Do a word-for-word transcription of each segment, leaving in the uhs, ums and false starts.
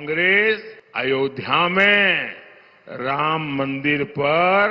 कांग्रेस अयोध्या में राम मंदिर पर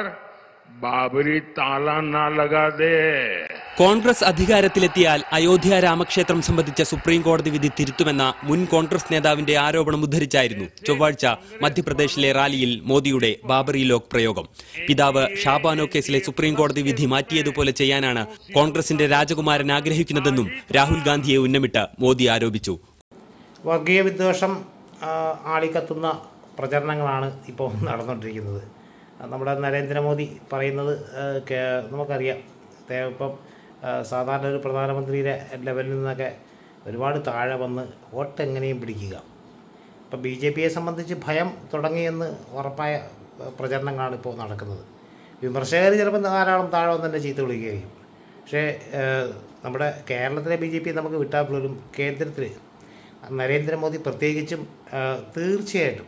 बाबरी ताला ना लगा दे. കോൺഗ്രസ് അധികാരത്തിലെത്തിയാൽ അയോധ്യ രാമക്ഷേത്രം സംബന്ധിച്ച സുപ്രീം കോടതി വിധി തിരുത്തുമെന്ന മുൻ കോൺഗ്രസ് നേതാവിന്റെ ആരോപണം ഉദ്ധരിച്ചായിരുന്നു ചൊവ്വാഴ്ച മധ്യപ്രദേശിലെ റാലിയിൽ മോദിയുടെ ബാബറി ലോക് പ്രയോഗം. പിതാവ് ഷാബാനോ കേസിലെ സുപ്രീം കോടതി വിധി മാറ്റിയതുപോലെ ചെയ്യാനാണ് കോൺഗ്രസിന്റെ രാജകുമാരൻ ആഗ്രഹിക്കുന്നതെന്നും രാഹുൽ ഗാന്ധിയെ ഉന്നമിട്ട് മോദി ആരോപിച്ചു. വർഗീയ വിദ്വേഷം ആളിക്കത്തുന്ന പ്രചരണങ്ങളാണ് ഇപ്പോൾ നടന്നുകൊണ്ടിരിക്കുന്നത്. നമ്മുടെ നരേന്ദ്രമോദി പറയുന്നത് നമുക്കറിയാം. ഇപ്പം സാധാരണ ഒരു പ്രധാനമന്ത്രിയുടെ ലെവലിൽ നിന്നൊക്കെ ഒരുപാട് താഴെ വന്ന് വോട്ട് എങ്ങനെയും പിടിക്കുക. ഇപ്പം ബി ജെ പിയെ സംബന്ധിച്ച് ഭയം തുടങ്ങിയെന്ന് ഉറപ്പായ പ്രചരണങ്ങളാണ് ഇപ്പോൾ നടക്കുന്നത്. വിമർശകർ ചിലപ്പോൾ ധാരാളം താഴെ വന്ന് തന്നെ ചീത്ത വിളിക്കുകയും. പക്ഷേ നമ്മുടെ കേരളത്തിലെ ബി ജെ പി നമുക്ക് വിട്ടാൽ പോലും കേന്ദ്രത്തിൽ നരേന്ദ്രമോദി പ്രത്യേകിച്ചും തീർച്ചയായിട്ടും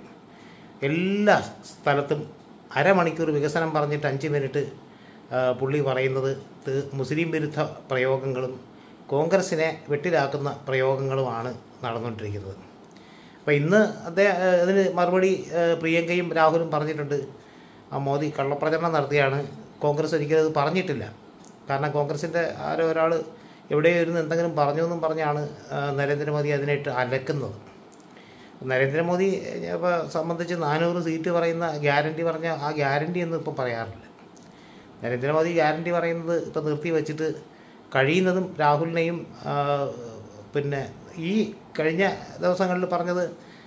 എല്ലാ സ്ഥലത്തും അരമണിക്കൂർ വികസനം പറഞ്ഞിട്ട് അഞ്ച് മിനിറ്റ് പുള്ളി പറയുന്നത് മുസ്ലിം വിരുദ്ധ പ്രയോഗങ്ങളും കോൺഗ്രസിനെ വെട്ടിലാക്കുന്ന പ്രയോഗങ്ങളുമാണ് നടന്നുകൊണ്ടിരിക്കുന്നത്. അപ്പോൾ ഇന്ന് അദ്ദേഹം അതിന് മറുപടി പ്രിയങ്കയും രാഹുലും പറഞ്ഞിട്ടുണ്ട്. മോദി കള്ളപ്രചരണം നടത്തിയാണ്, കോൺഗ്രസ് ഒരിക്കലും അത് പറഞ്ഞിട്ടില്ല. കാരണം കോൺഗ്രസിൻ്റെ ആരോ ഒരാൾ എവിടെയോ ഇരുന്ന് എന്തെങ്കിലും പറഞ്ഞു എന്നും പറഞ്ഞാണ് നരേന്ദ്രമോദി അതിനായിട്ട് അലക്കുന്നത്. നരേന്ദ്രമോദി ഇപ്പോൾ സംബന്ധിച്ച് നാനൂറ് സീറ്റ് പറയുന്ന ഗ്യാരണ്ടി പറഞ്ഞ ആ ഗ്യാരണ്ടി ഒന്നും ഇപ്പം പറയാറില്ല. നരേന്ദ്രമോദി ഗ്യാരണ്ടി പറയുന്നത് ഇപ്പം നിർത്തി വച്ചിട്ട് കഴിയുന്നതും രാഹുലിനെയും പിന്നെ ഈ കഴിഞ്ഞ ദിവസങ്ങളിൽ പറഞ്ഞത്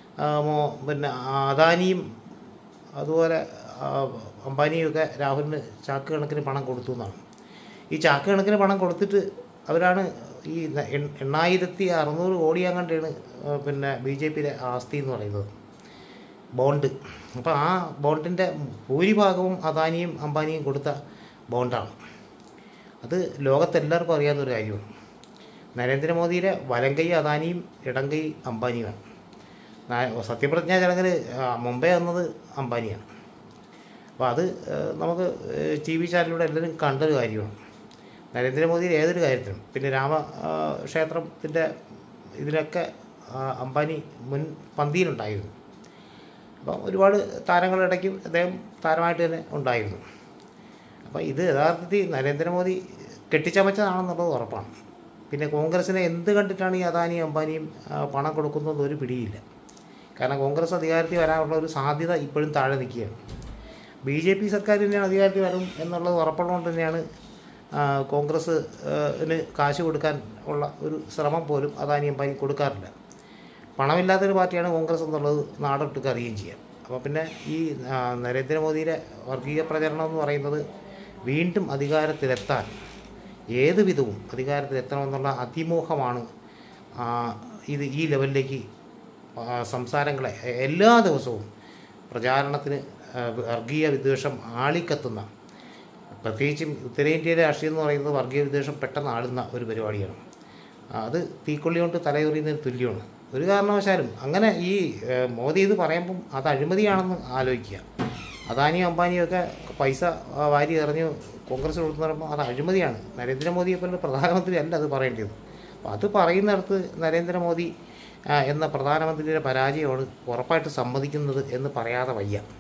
പിന്നെ അദാനിയും അതുപോലെ അംബാനിയുമൊക്കെ രാഹുലിന് ചാക്ക് കണക്കിന് പണം കൊടുത്തു എന്നാണ്. ഈ ചാക്ക് കണക്കിന് പണം കൊടുത്തിട്ട് അവരാണ് ഈ എണ്ണായിരത്തി അറുന്നൂറ് കോടി അങ്ങാണ്ടാണ് പിന്നെ ബി ജെ പിയുടെ ആസ്തി എന്ന് പറയുന്നത്, ബോണ്ട്. അപ്പോൾ ആ ബോണ്ടിൻ്റെ ഭൂരിഭാഗവും അദാനിയും അംബാനിയും കൊടുത്ത ബോണ്ടാണ്. അത് ലോകത്തെല്ലാവർക്കും അറിയാവുന്നൊരു കാര്യമാണ്. നരേന്ദ്രമോദിയുടെ വലം കൈ അദാനിയും ഇടം കൈ അംബാനിയുമാണ്. സത്യപ്രതിജ്ഞാ ചടങ്ങിൽ മുംബൈ വന്നത് അംബാനിയാണ്. അപ്പോൾ അത് നമുക്ക് ടി വി ചാനലിലൂടെ എല്ലാവരും കണ്ടൊരു കാര്യമാണ്. നരേന്ദ്രമോദിയുടെ ഏതൊരു കാര്യത്തിനും പിന്നെ രാമക്ഷേത്രത്തിൻ്റെ ഇതിലൊക്കെ അംബാനി മുൻ പന്തിയിലുണ്ടായിരുന്നു. അപ്പം ഒരുപാട് താരങ്ങളിടയ്ക്കും അദ്ദേഹം താരമായിട്ട് തന്നെ ഉണ്ടായിരുന്നു. അപ്പോൾ ഇത് യഥാർത്ഥത്തിൽ നരേന്ദ്രമോദി കെട്ടിച്ചമച്ചതാണെന്നുള്ളത് ഉറപ്പാണ്. പിന്നെ കോൺഗ്രസിനെ എന്ത് കണ്ടിട്ടാണ് ഈ അദാനിയും അംബാനിയും പണം കൊടുക്കുന്നതെന്ന് ഒരു പിടിയില്ല. കാരണം കോൺഗ്രസ് അധികാരത്തിൽ വരാനുള്ള ഒരു സാധ്യത ഇപ്പോഴും താഴെ നിൽക്കുകയാണ്. ബി ജെ പി സർക്കാർ തന്നെയാണ് അധികാരത്തിൽ വരും എന്നുള്ളത് ഉറപ്പുള്ളതുകൊണ്ട് തന്നെയാണ് കോൺഗ്രസ്സിന് കാശ് കൊടുക്കാൻ ഉള്ള ഒരു ശ്രമം പോലും അദാനി അംബാനി കൊടുക്കാറില്ല. പണമില്ലാത്തൊരു പാർട്ടിയാണ് കോൺഗ്രസ് എന്നുള്ളത് നാടൊട്ടുക്ക് അറിയുകയും ചെയ്യാം. അപ്പോൾ പിന്നെ ഈ നരേന്ദ്രമോദിയുടെ വർഗീയ പ്രചരണം എന്ന് പറയുന്നത് വീണ്ടും അധികാരത്തിലെത്താൻ ഏത് വിധവും അധികാരത്തിലെത്തണമെന്നുള്ള അതിമോഹമാണ് ഇത് ഈ ലെവലിലേക്ക് സംസാരങ്ങളെ എല്ലാ ദിവസവും പ്രചാരണത്തിന് വർഗീയ വിദ്വേഷം ആളിക്കത്തുന്ന, പ്രത്യേകിച്ചും ഉത്തരേന്ത്യയിലെ രാഷ്ട്രീയം എന്ന് പറയുന്നത് വർഗീയ വിദ്വേഷം പെട്ടെന്ന് ആളുന്ന ഒരു പരിപാടിയാണ്. അത് തീക്കൊള്ളി കൊണ്ട് തലയുറിയുന്നതിന് തുല്യമാണ്. ഒരു കാരണവശാലും അങ്ങനെ ഈ മോദി ഇത് പറയുമ്പം അത് അഴിമതിയാണെന്ന് ആലോചിക്കുക. അദാനിയും അംബാനിയും ഒക്കെ പൈസ വാരി എറിഞ്ഞ് കോൺഗ്രസ് കൊടുത്തു പറയുമ്പോൾ അത് അഴിമതിയാണ്. നരേന്ദ്രമോദിയെപ്പോലുള്ള പ്രധാനമന്ത്രി അല്ല അത് പറയേണ്ടത്. അപ്പോൾ അത് പറയുന്നിടത്ത് നരേന്ദ്രമോദി എന്ന പ്രധാനമന്ത്രിയുടെ പരാജയമാണ് ഉറപ്പായിട്ട് സമ്മതിക്കുന്നത് എന്ന് പറയാതെ വയ്യ.